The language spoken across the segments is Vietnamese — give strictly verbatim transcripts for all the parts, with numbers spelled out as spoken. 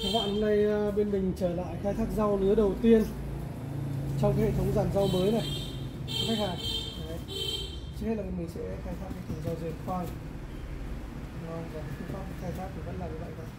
Các bạn, hôm nay bên mình trở lại khai thác rau lứa đầu tiên trong cái hệ thống dàn rau mới này khách hàng. Đấy. Trước hết là mình sẽ khai thác cái thùng rau dền khoang. Và phương pháp khai thác thì vẫn là như vậy thôi.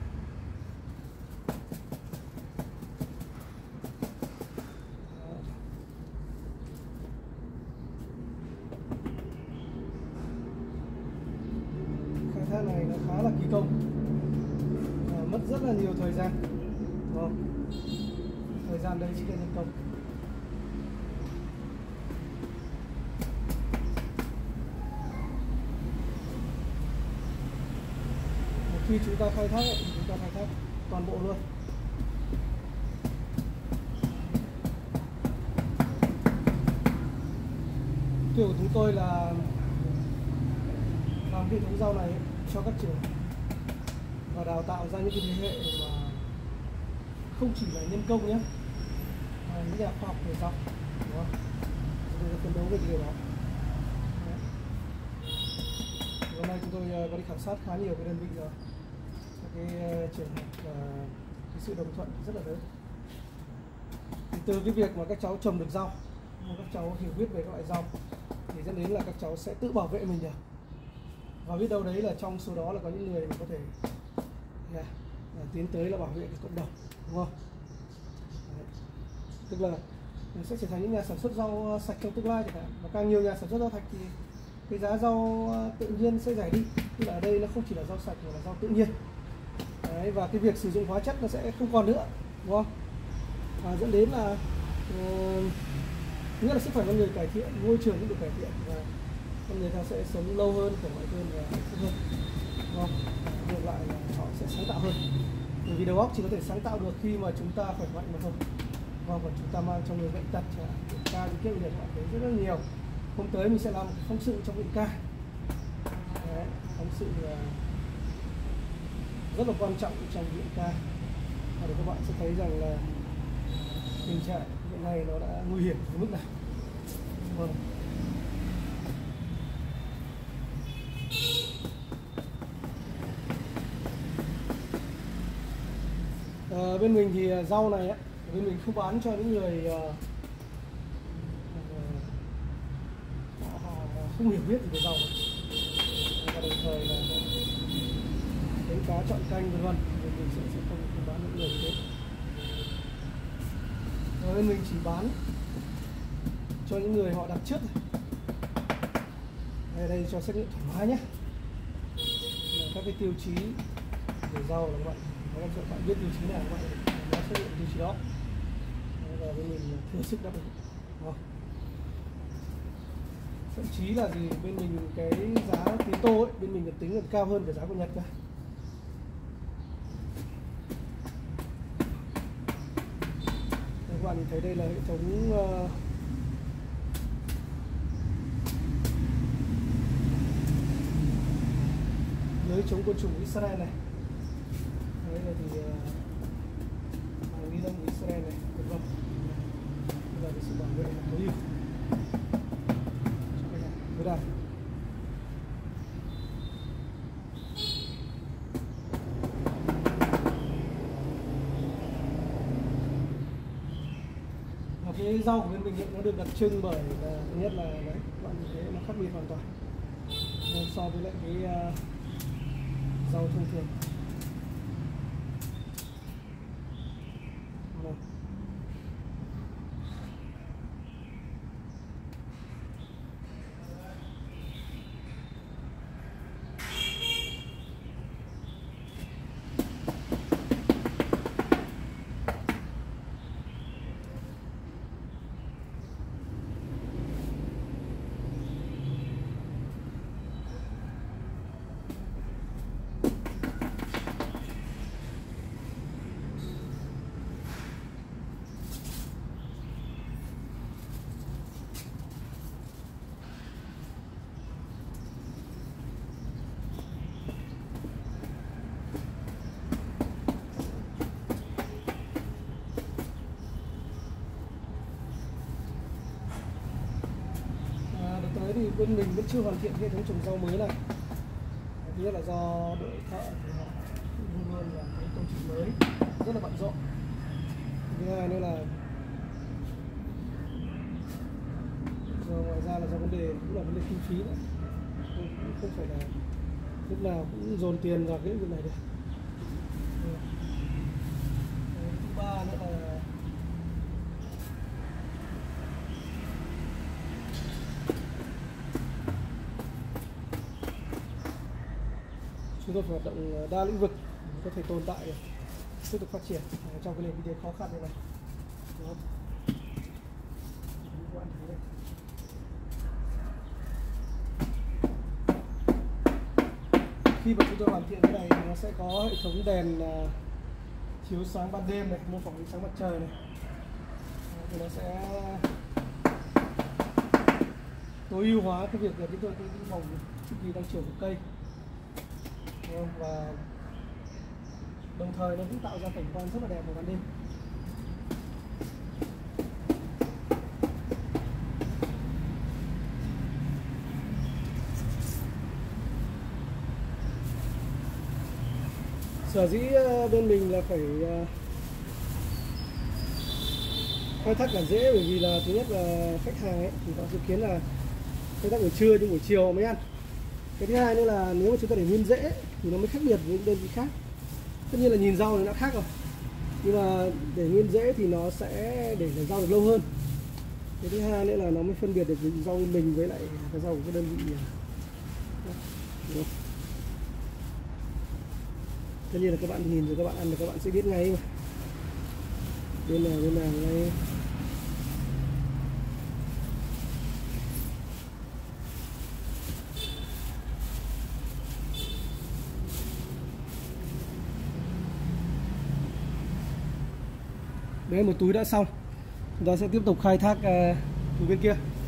Khai thác này nó khá là kỳ công, à, mất rất là nhiều thời gian. Đúng không? Thời gian đây chỉ là nhân công. Một khi chúng ta khai thác ấy, thì chúng ta khai thác toàn bộ luôn. Mục tiêu của chúng tôi là làm hệ thống rau này cho các trường và đào tạo ra những cái thế hệ mà không chỉ là nhân công nhé, mà những nhà khoa học về rau, đúng không? Chúng tôi phấn đấu về điều đó. Đấy. Hôm nay chúng tôi có đi khảo sát khá nhiều cái đơn vị rồi, cái trường hợp và cái sự đồng thuận rất là lớn. Thì từ cái việc mà các cháu trồng được rau, các cháu hiểu biết về các loại rau, thì dẫn đến là các cháu sẽ tự bảo vệ mình được. Và biết đâu đấy là trong số đó là có những người mà có thể yeah, tiến tới là bảo vệ cái cộng đồng, đúng không? Đấy. Tức là mình sẽ trở thành những nhà sản xuất rau sạch trong tương lai chẳng hạn. Và càng nhiều nhà sản xuất rau sạch thì cái giá rau tự nhiên sẽ rẻ đi. Tức là ở đây nó không chỉ là rau sạch mà là rau tự nhiên. Đấy, và cái việc sử dụng hóa chất nó sẽ không còn nữa, đúng không? Và dẫn đến là uh, nghĩa là sức khỏe con người cải thiện, môi trường cũng được cải thiện và con người ta sẽ sống lâu hơn, khỏe mạnh hơn và hạnh phúc hơn, đúng không? Ngược lại là họ sẽ sáng tạo hơn, bởi vì đầu óc chỉ có thể sáng tạo được khi mà chúng ta khỏe mạnh mà thôi. Và còn chúng ta mang trong người bệnh tật, ca đi kiếp liệt, bạn thấy rất là nhiều. Hôm tới mình sẽ làm một phóng sự trong viện ca. Đấy, phóng sự là rất là quan trọng trong viện ca, và để các bạn sẽ thấy rằng là tình trạng hiện nay nó đã nguy hiểm đến mức nào. Vâng. À, bên mình thì rau này á, bên mình không bán cho những người uh, họ, họ không hiểu biết gì về rau, và đồng thời là đánh cá chọn canh vân vân, bên mình sẽ, sẽ không, không bán những người như thế. Và bên mình chỉ bán cho những người họ đặt trước này. Đây, đây cho xét nghiệm thoải mái nhé. Các cái tiêu chí về rau là các bạn, các bạn biết tiêu chí nào các bạn nó xét nghiệm tiêu chí đó. Và bên mình thừa sức đáp ứng. Thậm chí là gì, bên mình cái giá tí tô ấy, bên mình được tính còn cao hơn cả giá của Nhật cơ. Các bạn nhìn thấy đây là hệ thống uh, lưới chống côn trùng Israel này. Đấy là thì uh, hàng ni lông Israel này, vân vân. Đây là cái sự bảo vệ tối ưu. Đây đây. Và cái rau của bên mình hiện nó được đặc trưng bởi là thứ nhất là đấy, các bạn nhìn thấy nó khác biệt hoàn toàn so với lại cái uh, rau thông thường. Đây. Tới thì bên mình vẫn chưa hoàn thiện hệ thống trồng rau mới này. Thứ nhất là do đội thợ thì họ luôn luôn là cái công trình mới rất là bận rộn. Thứ hai nữa là rồi ngoài ra là do vấn đề cũng là vấn đề kinh phí nữa, cũng không phải là lúc nào cũng dồn tiền vào cái lĩnh vực này được. Đấy, thứ ba nữa là chúng tôi phải hoạt động đa lĩnh vực để có thể tồn tại được, tiếp tục phát triển trong cái nền kinh tế khó khăn như này. Đó. Khi mà chúng tôi hoàn thiện cái này thì nó sẽ có hệ thống đèn uh, chiếu sáng ban đêm này, mô phỏng ánh sáng mặt trời này. Đó, thì nó sẽ tối ưu hóa cái việc là chúng tôi cái vòng chu kỳ tăng trưởng của cây. Và đồng thời nó cũng tạo ra cảnh quan rất là đẹp vào ban đêm. Sở dĩ bên mình là phải khai thác cản dễ bởi vì là thứ nhất là khách hàng ấy thì họ dự kiến là khai thác buổi trưa nhưng buổi chiều họ mới ăn. Cái thứ hai nữa là nếu mà chúng ta để nguyên rễ thì nó mới khác biệt với những đơn vị khác. Tất nhiên là nhìn rau thì nó khác rồi, nhưng mà để nguyên rễ thì nó sẽ để là rau được lâu hơn. Cái thứ hai nữa là nó mới phân biệt được rau mình với lại cái rau của cái đơn vị. Đó. Tất nhiên là các bạn nhìn rồi các bạn ăn thì các bạn sẽ biết ngay mà. Bên nào bên nào ngay. Đấy, một túi đã xong. Chúng ta sẽ tiếp tục khai thác uh, túi bên kia.